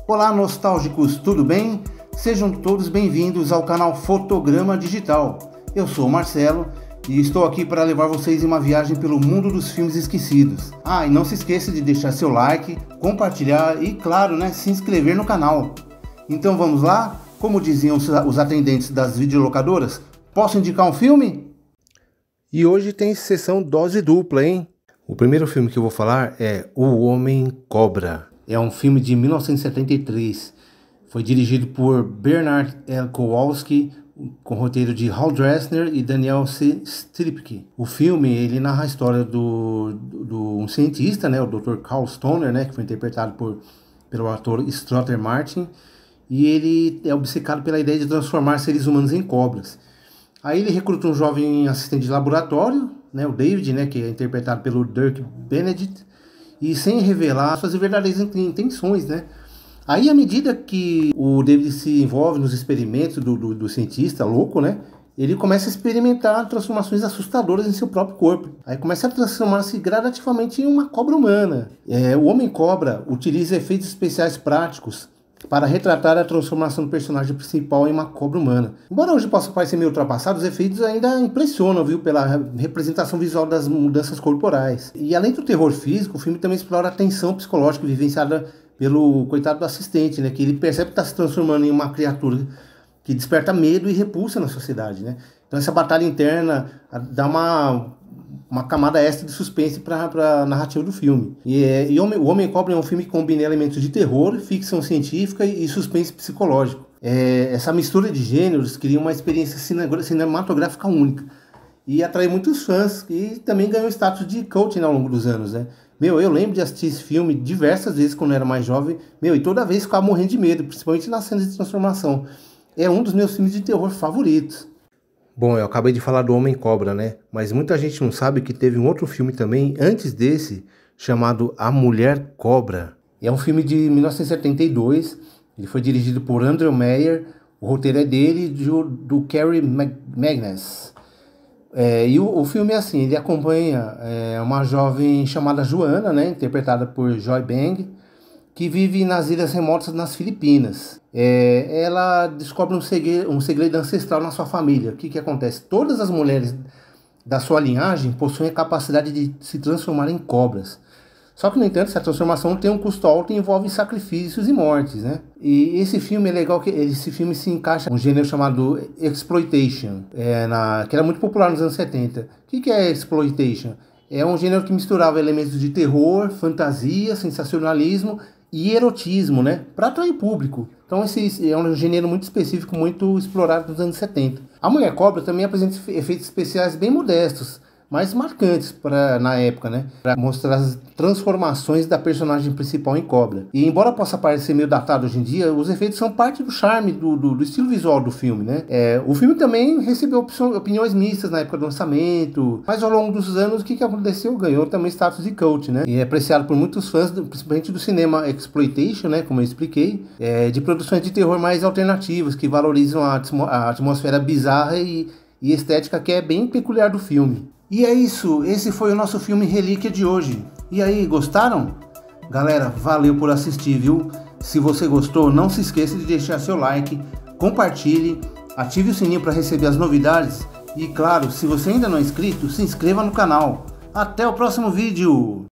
Olá, nostálgicos, tudo bem? Sejam todos bem-vindos ao canal Fotograma Digital. Eu sou o Marcelo e estou aqui para levar vocês em uma viagem pelo mundo dos filmes esquecidos. E não se esqueça de deixar seu like, compartilhar e, claro, se inscrever no canal. Então vamos lá? Como diziam os atendentes das videolocadoras, posso indicar um filme? E hoje tem sessão dose dupla, hein? O primeiro filme que eu vou falar é O Homem-Cobra. É um filme de 1973. Foi dirigido por Bernard L. Kowalski, com roteiro de Hal Dressner e Daniel C. Stripke. O filme, ele narra a história do um cientista, o Dr. Carl Stoner, que foi interpretado pelo ator Strother Martin, e ele é obcecado pela ideia de transformar seres humanos em cobras. Aí ele recruta um jovem assistente de laboratório, o David, que é interpretado pelo Dirk Benedict, e sem revelar suas verdadeiras intenções, Aí, à medida que o David se envolve nos experimentos do cientista louco, ele começa a experimentar transformações assustadoras em seu próprio corpo. Aí começa a transformar-se gradativamente em uma cobra humana. O Homem-Cobra utiliza efeitos especiais práticos para retratar a transformação do personagem principal em uma cobra humana. Embora hoje possa parecer meio ultrapassado, os efeitos ainda impressionam, pela representação visual das mudanças corporais. E além do terror físico, o filme também explora a tensão psicológica vivenciada pelo coitado do assistente, que ele percebe que está se transformando em uma criatura que desperta medo e repulsa na sociedade, Então essa batalha interna dá uma camada extra de suspense para a narrativa do filme. E O Homem-Cobra é um filme que combina elementos de terror, ficção científica e suspense psicológico. Essa mistura de gêneros cria uma experiência cinematográfica única e atrai muitos fãs, e também ganhou status de cult ao longo dos anos, eu lembro de assistir esse filme diversas vezes quando eu era mais jovem, e toda vez ficava morrendo de medo, principalmente nas cenas de transformação. É um dos meus filmes de terror favoritos. Bom, eu acabei de falar do Homem-Cobra, mas muita gente não sabe que teve um outro filme também, antes desse, chamado A Mulher Cobra. É um filme de 1972, ele foi dirigido por Andrew Meyer, o roteiro é dele e do Cary Magness. E o filme é assim, ele acompanha uma jovem chamada Joana, interpretada por Joy Bang, que vive nas ilhas remotas nas Filipinas. Ela descobre um segredo ancestral na sua família. O que acontece? Todas as mulheres da sua linhagem possuem a capacidade de se transformar em cobras. Só que, no entanto, essa transformação tem um custo alto e envolve sacrifícios e mortes, E esse filme é legal, que esse filme se encaixa num gênero chamado exploitation, que era muito popular nos anos 70. O que é exploitation? É um gênero que misturava elementos de terror, fantasia, sensacionalismo e erotismo, para atrair o público. Então esse é um gênero muito específico, muito explorado nos anos 70. A Mulher Cobra também apresenta efeitos especiais bem modestos, mas marcantes na época, para mostrar as transformações da personagem principal em cobra. E embora possa parecer meio datado hoje em dia, os efeitos são parte do charme do estilo visual do filme, O filme também recebeu opiniões mistas na época do lançamento, mas ao longo dos anos o que aconteceu? Ganhou também status de cult, E é apreciado por muitos fãs, principalmente do cinema exploitation, como eu expliquei, de produções de terror mais alternativas, que valorizam a atmosfera bizarra e estética que é bem peculiar do filme. E é isso, esse foi o nosso filme Relíquia de hoje. E aí, gostaram? Galera, valeu por assistir, viu? Se você gostou, não se esqueça de deixar seu like, compartilhe, ative o sininho para receber as novidades e, claro, se você ainda não é inscrito, se inscreva no canal. Até o próximo vídeo!